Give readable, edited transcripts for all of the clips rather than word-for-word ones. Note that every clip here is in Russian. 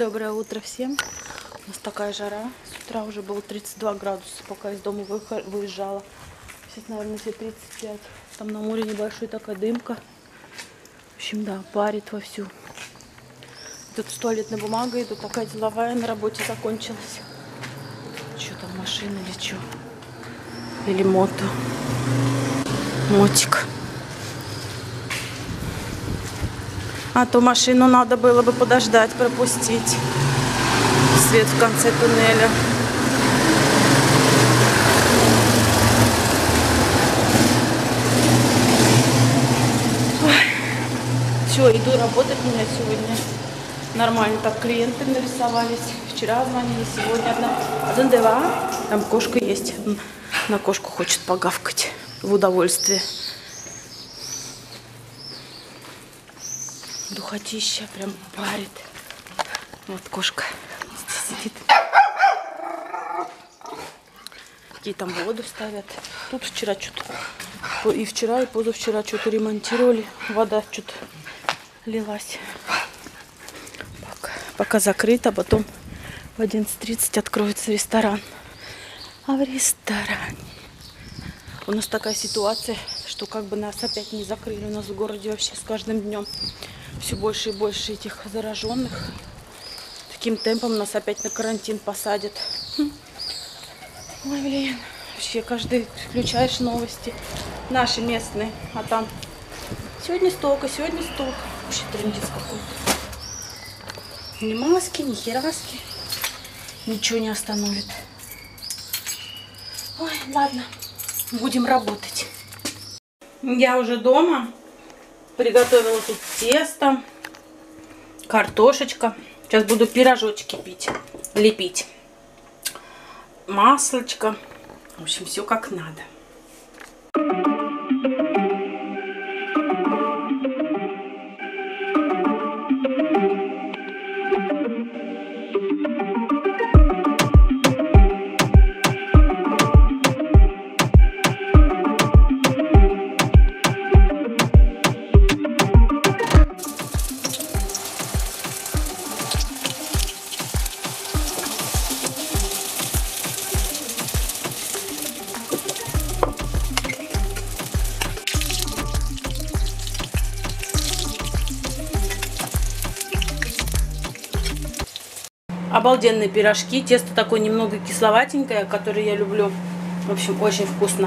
Доброе утро всем. У нас такая жара. С утра уже было 32 градуса, пока из дома выезжала. Сейчас, наверное, все 35. Там на море небольшая такая дымка. В общем, да, парит вовсю. Тут с туалетной бумагой, тут такая деловая на работе закончилась. Что там, машина или что? Или мото? Мотик. А то машину надо было бы подождать, пропустить. Свет в конце туннеля. Все, иду работать. У меня сегодня нормально так клиенты нарисовались. Вчера звонили, сегодня один два. Там кошка есть. На кошку хочет погавкать в удовольствие. Духотища прям парит. Вот кошка здесь сидит. Какие там воду ставят. Тут вчера что-то и вчера, и позавчера что-то ремонтировали. Вода что-то лилась. Пока закрыто, а потом в 11:30 откроется ресторан. А в ресторане у нас такая ситуация, что как бы нас опять не закрыли. У нас в городе вообще с каждым днем все больше и больше этих зараженных. Таким темпом нас опять на карантин посадят. Ой, блин. Вообще каждый включаешь новости. Наши местные. А там сегодня столько, сегодня столько. Вообще трындец какой-то. Ни маски, ни хераски. Ничего не остановит. Ой, ладно. Будем работать. Я уже дома. Приготовила тут тесто. Картошечка. Сейчас буду пирожочки лепить. Маслочко. В общем, все как надо. Обалденные пирожки. Тесто такое немного кисловатенькое, которое я люблю. В общем, очень вкусно.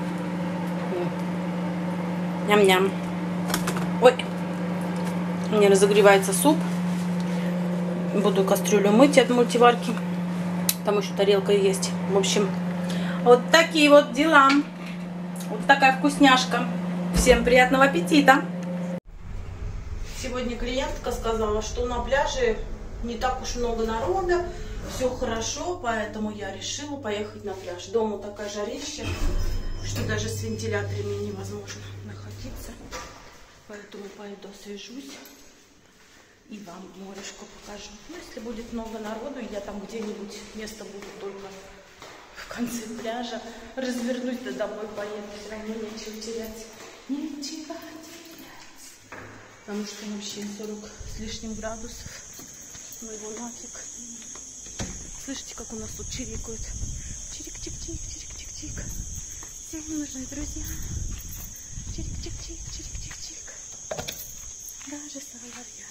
Ням-ням. Ой. У меня разогревается суп. Буду кастрюлю мыть от мультиварки. Там еще тарелка есть. В общем, вот такие вот дела. Вот такая вкусняшка. Всем приятного аппетита. Сегодня клиентка сказала, что на пляже не так уж много народа, все хорошо, поэтому я решила поехать на пляж. Дома такая жарища, что даже с вентиляторами невозможно находиться. Поэтому пойду освежусь и вам морешко покажу. Ну, если будет много народу, я там где-нибудь, место буду только в конце пляжа, развернусь, да домой поеду, все равно нечего терять. Нечего терять. Потому что вообще 40 с лишним градусов. Ну его нафиг. Слышите, как у нас тут чирикают? Чирик-чик-чик, чирик-чик-чик. Всем нужны друзья. Чирик-чик-чик, чирик-чик-чик. Даже соловья.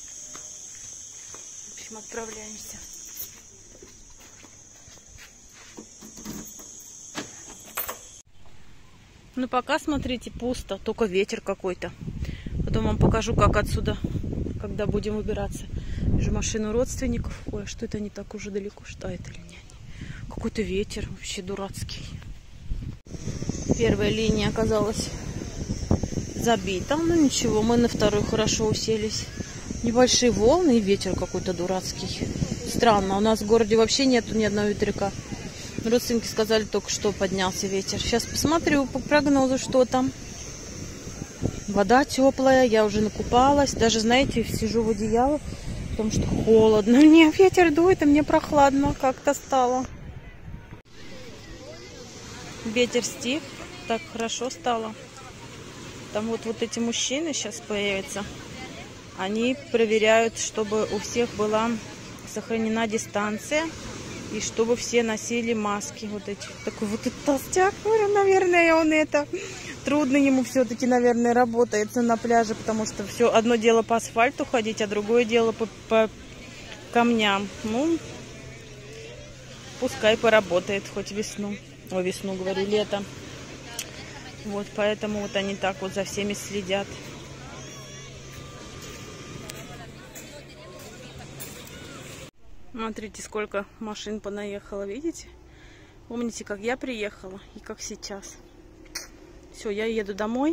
В общем, отправляемся. Ну пока, смотрите, пусто. Только ветер какой-то. Потом вам покажу, как отсюда, когда будем выбираться. Вижу машину родственников. Ой, а что это не так уже далеко? Что это или нет? Какой-то ветер вообще дурацкий. Первая линия оказалась забита. Ну ничего, мы на второй хорошо уселись. Небольшие волны и ветер какой-то дурацкий. Странно, у нас в городе вообще нету ни одного ветряка. Родственники сказали, только что поднялся ветер. Сейчас посмотрю по прогнозу, что там. Вода теплая, я уже накупалась. Даже, знаете, сижу в одеяло. Потому что холодно. Мне ветер дует, и мне прохладно как-то стало. Ветер стих. Так хорошо стало. Там вот эти мужчины сейчас появятся. Они проверяют, чтобы у всех была сохранена дистанция. И чтобы все носили маски. Вот эти. Такой вот этот толстяк, наверное, он это... Трудно ему все-таки, наверное, работается на пляже, потому что все одно дело по асфальту ходить, а другое дело по камням. Ну, пускай поработает хоть весну. Ой, весну, говорю, лето. Вот, поэтому вот они так вот за всеми следят. Смотрите, сколько машин понаехало, видите? Помните, как я приехала и как сейчас. Все, я еду домой.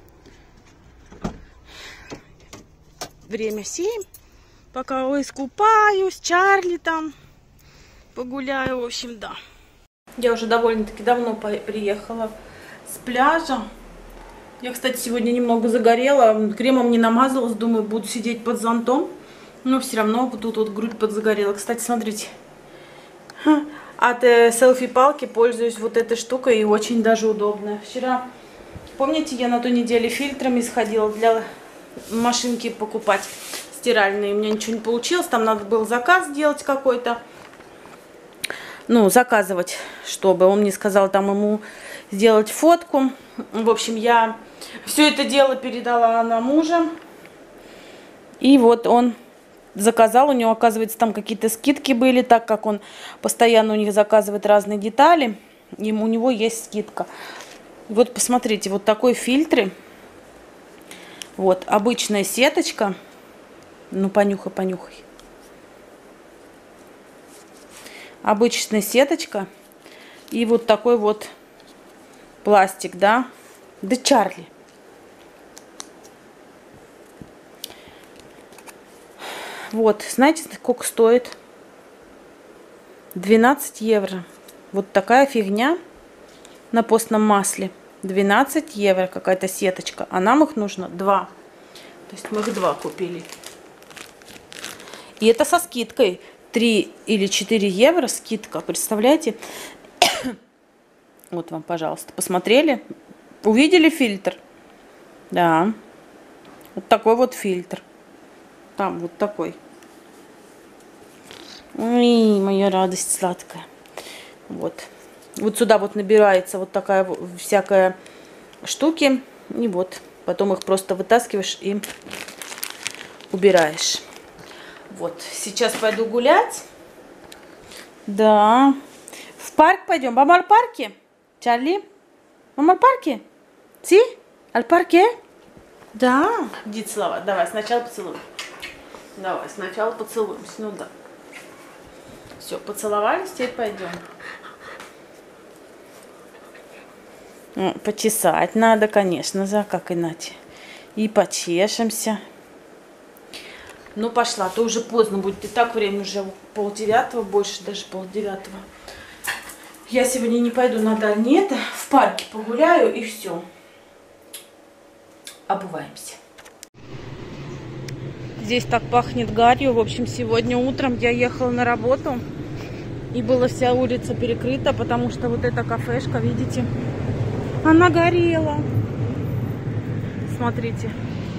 Время 7. Пока искупаюсь, Чарли там погуляю. В общем, да. Я уже довольно-таки давно приехала с пляжа. Я, кстати, сегодня немного загорела. Кремом не намазалась. Думаю, буду сидеть под зонтом. Но все равно тут вот грудь подзагорела. Кстати, смотрите. От селфи-палки пользуюсь вот этой штукой. И очень даже удобно. Вчера, помните, я на той неделе фильтрами сходила для машинки покупать стиральные. У меня ничего не получилось. Там надо было заказ сделать какой-то. Ну, заказывать, чтобы. Он мне сказал там ему сделать фотку. В общем, я все это дело передала на мужа. И вот он заказал. У него, оказывается, там какие-то скидки были, так как он постоянно у них заказывает разные детали. И у него есть скидка. Вот посмотрите, вот такой фильтр. Вот, обычная сеточка. Ну, понюхай, понюхай. Обычная сеточка. И вот такой вот пластик, да. Да, Чарли. Вот, знаете, сколько стоит? 12 евро. Вот такая фигня на постном масле. 12 евро какая-то сеточка. А нам их нужно 2. То есть мы их 2 купили. И это со скидкой. 3 или 4 евро скидка. Представляете? Вот вам, пожалуйста. Посмотрели? Увидели фильтр? Да. Вот такой вот фильтр. Там вот такой. Ой, моя радость сладкая. Вот. Вот сюда вот набирается вот такая всякая штуки. И вот. Потом их просто вытаскиваешь и убираешь. Вот. Сейчас пойду гулять. Да. В парк пойдем. Vamos al parque? Чарли? Vamos al parque? Sí? Al parque? Да. Иди целовать. Давай, сначала поцелуем. Давай, сначала поцелуемся. Ну да. Все, поцеловались, теперь пойдем. Почесать надо, конечно, как иначе. И почешемся. Ну, пошла, а то уже поздно будет. И так время уже 8:30, больше даже 8:30. Я сегодня не пойду на дальнее это. В парке погуляю и все. Обуваемся. Здесь так пахнет гарью. В общем, сегодня утром я ехала на работу. И была вся улица перекрыта, потому что вот эта кафешка, видите, она горела. Смотрите.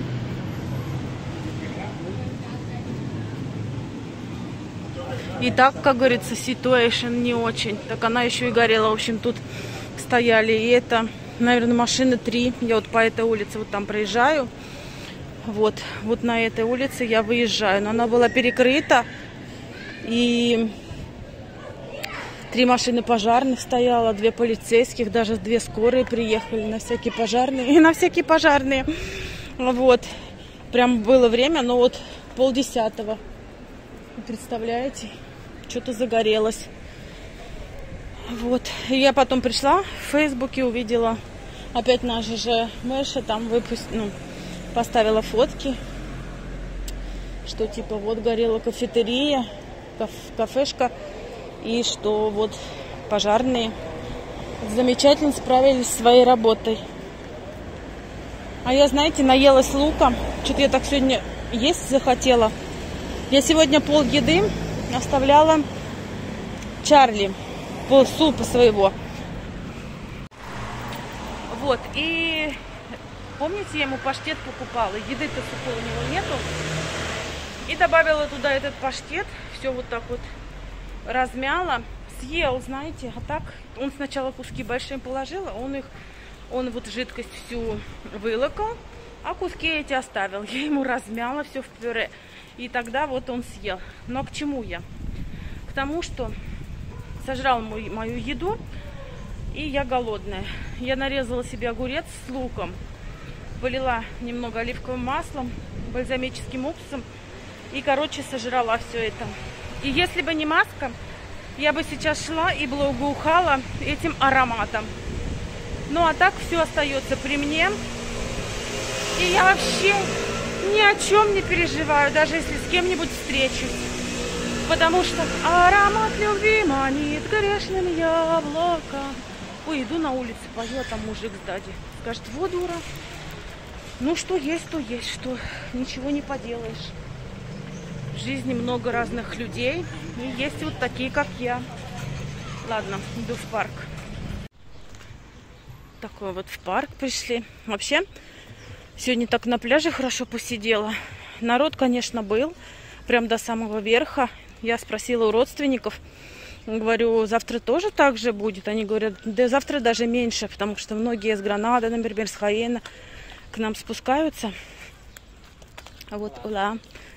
И так, как говорится, ситуация не очень. Так она еще и горела. В общем, тут стояли и это, наверное, машины 3. Я вот по этой улице вот там проезжаю. Вот на этой улице я выезжаю. Но она была перекрыта. И 3 машины пожарных стояло, 2 полицейских, даже 2 скорые приехали на всякие пожарные. И на всякие пожарные. Вот. Прям было время, но вот 9:30. Представляете? Что-то загорелось. Вот. И я потом пришла в Фейсбуке, увидела опять наша же Мэша там поставила фотки, что типа вот горела кафетерия, кафешка, и что вот пожарные замечательно справились со своей работой. А я, знаете, наелась лука. Что-то я так сегодня есть захотела. Я сегодня поледы оставляла Чарли, полсупа своего. Вот, и помните, я ему паштет покупала. Еды-то сухой у него нету. И добавила туда этот паштет. Все вот так вот размяла. Съел, знаете. А так он сначала куски большие положил, а он вот жидкость всю вылокал, а куски эти оставил. Я ему размяла все в пюре. И тогда вот он съел. Но к чему я? К тому, что сожрал мою еду, и я голодная. Я нарезала себе огурец с луком, полила немного оливковым маслом, бальзамическим уксусом и, короче, сожрала все это. И если бы не маска, я бы сейчас шла и благоухала этим ароматом. Ну а так все остается при мне. И я вообще ни о чем не переживаю, даже если с кем-нибудь встречусь. Потому что аромат любви манит грешным яблоком. Ой, иду на улицу, пою, а там мужик сзади. Скажет, вот дура. Ну, что есть, то есть, что ничего не поделаешь. В жизни много разных людей. И есть вот такие, как я. Ладно, иду в парк. Такой вот в парк пришли. Вообще, сегодня так на пляже хорошо посидела. Народ, конечно, был. Прям до самого верха. Я спросила у родственников. Говорю, завтра тоже так же будет? Они говорят, да завтра даже меньше, потому что многие из Гранады, например, с Хаена к нам спускаются. А вот Ула,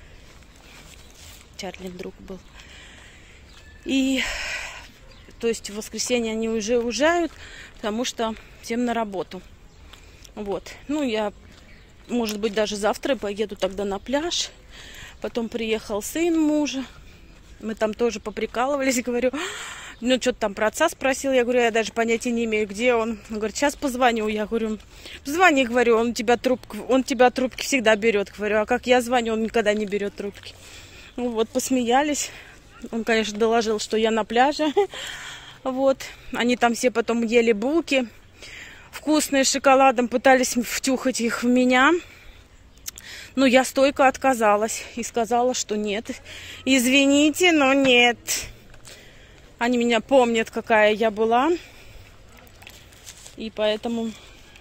Чарли друг был. И, то есть, в воскресенье они уже уезжают, потому что всем на работу. Вот. Ну, я, может быть, даже завтра поеду тогда на пляж. Потом приехал сын мужа. Мы там тоже поприкалывались, говорю, ну, что-то там про отца спросил. Я говорю, я даже понятия не имею, где он. Он говорит, сейчас позвоню. Я говорю, звони, говорю, он тебя трубки всегда берет. Говорю, а как я звоню, он никогда не берет трубки. Ну, вот, посмеялись. Он, конечно, доложил, что я на пляже. Вот, они там все потом ели булки вкусные с шоколадом, пытались втюхать их в меня. Но я стойко отказалась и сказала, что нет. Извините, но нет. Они меня помнят, какая я была. И поэтому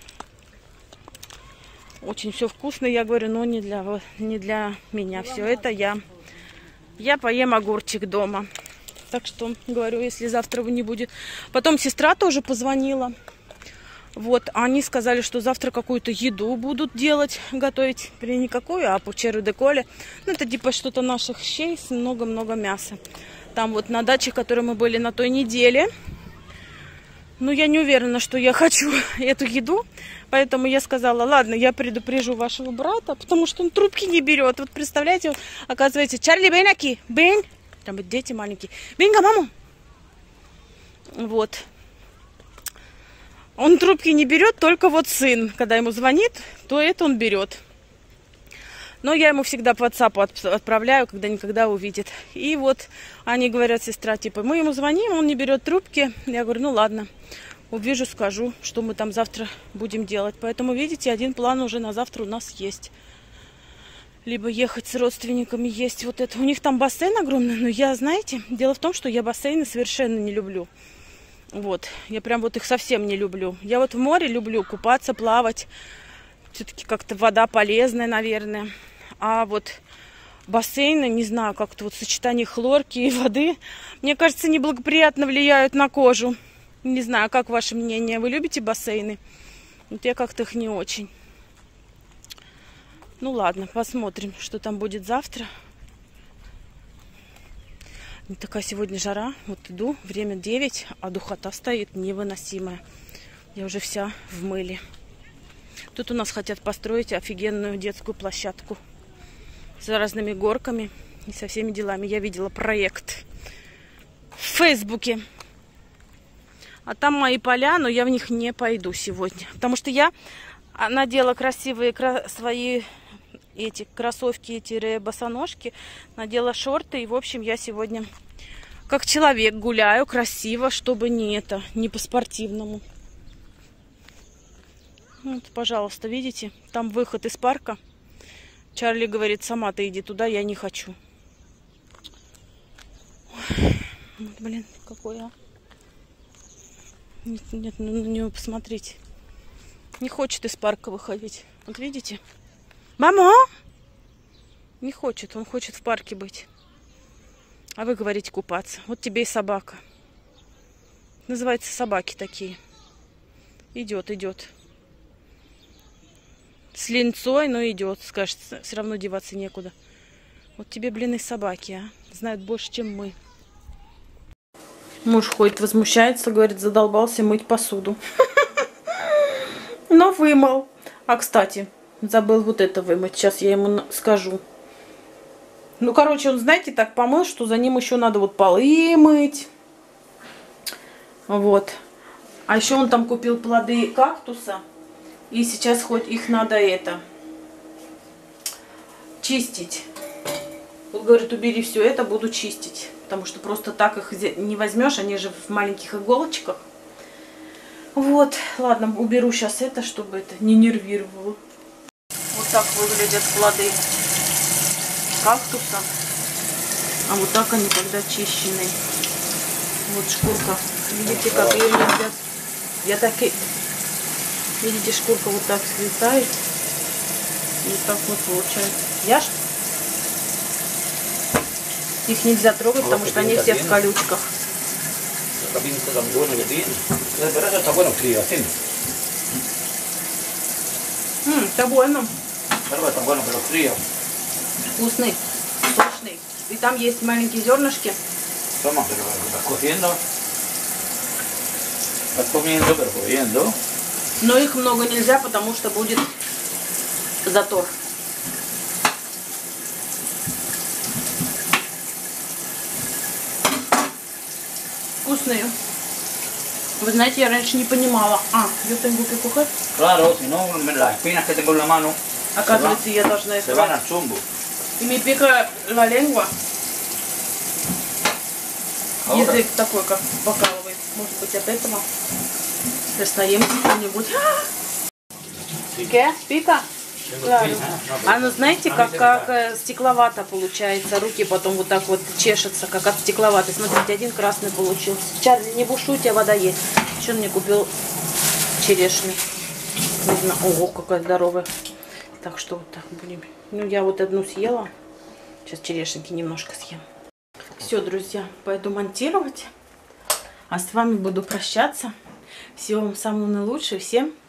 очень все вкусно. Я говорю, но не для меня. Все это я поем огурчик дома. Так что, говорю, если завтра его не будет. Потом сестра тоже позвонила. Вот, они сказали, что завтра какую-то еду будут делать, готовить. Не какую, а пучеру де коле. Ну, это типа что-то наших щей с много-много мяса. Там вот на даче, в которой мы были на той неделе. Ну, я не уверена, что я хочу эту еду. Поэтому я сказала, ладно, я предупрежу вашего брата, потому что он трубки не берет. Вот представляете, оказывается, Чарли, бейнаки, бейн. Там вот дети маленькие. Бейнга, маму. Вот. Он трубки не берет, только вот сын. Когда ему звонит, то это он берет. Но я ему всегда по WhatsApp отправляю, когда никогда увидит. И вот они говорят, сестра, типа, мы ему звоним, он не берет трубки. Я говорю, ну ладно, увижу, скажу, что мы там завтра будем делать. Поэтому, видите, один план уже на завтра у нас есть. Либо ехать с родственниками, есть вот это. У них там бассейн огромный, но я, знаете, дело в том, что я бассейны совершенно не люблю. Вот, я прям вот их совсем не люблю. Я вот в море люблю купаться, плавать. Все-таки как-то вода полезная, наверное. А вот бассейны, не знаю, как-то вот сочетание хлорки и воды, мне кажется, неблагоприятно влияют на кожу. Не знаю, как ваше мнение? Вы любите бассейны? Вот я как-то их не очень. Ну ладно, посмотрим, что там будет завтра. Такая сегодня жара. Вот иду, время 9, а духота стоит невыносимая. Я уже вся в мыле. Тут у нас хотят построить офигенную детскую площадку с разными горками и со всеми делами. Я видела проект в Фейсбуке. А там мои поля, но я в них не пойду сегодня. Потому что я надела красивые свои эти кроссовки-босоножки, надела шорты. И, в общем, я сегодня как человек гуляю красиво, чтобы не по-спортивному. Вот, пожалуйста, видите? Там выход из парка. Чарли говорит, сама ты иди туда, я не хочу. Ой, вот, блин, какой, а? Нет, ну на него посмотрите. Не хочет из парка выходить. Вот видите? Мама! Не хочет, он хочет в парке быть. А вы говорите купаться. Вот тебе и собака. Называется собаки такие. Идет, идет. С линцой, но идет. Скажет, все равно деваться некуда. Вот тебе, блин, и собаки, а. Знают больше, чем мы. Муж ходит, возмущается, говорит, задолбался мыть посуду. Но вымыл. А, кстати, забыл вот это вымыть. Сейчас я ему скажу. Ну, короче, он, знаете, так помыл, что за ним еще надо вот полы мыть. Вот. А еще он там купил плоды кактуса. И сейчас хоть их надо чистить. Он говорит, убери все это, буду чистить. Потому что просто так их не возьмешь, они же в маленьких иголочках. Вот, ладно, уберу сейчас это, чтобы это не нервировало. Вот так выглядят плоды кактуса. А вот так они когда чищены. Вот шкурка. Видите, как ее нельзя. Я так и... Видите, шкурка вот так слетает. И вот так вот получается. Яш? Их нельзя трогать, потому что они все в колючках. Está bueno. Вкусный, сочный. И там есть маленькие зернышки. Но их много нельзя, потому что будет затор. Вкусные. Вы знаете, я раньше не понимала. Yo tengo que coger. Claro, si no, las espinas que tengo en la mano. Оказывается, я должна Se van al chumbo. И me pica la lengua. Язык такой, как покалывает. Может быть, от этого достаем что-нибудь. ¿Qué? ¿Pica? Claro. Оно, знаете, как стекловато получается. Руки потом вот так вот чешутся, как от стекловатой. Смотрите, один красный получился. Чарли, не бушу, у тебя вода есть. Еще он мне купил черешню. Видно, ого, какая здоровая. Так что вот так будем. Ну, я вот одну съела. Сейчас черешенки немножко съем. Все, друзья, пойду монтировать. А с вами буду прощаться. Всего вам самого наилучшего. Всем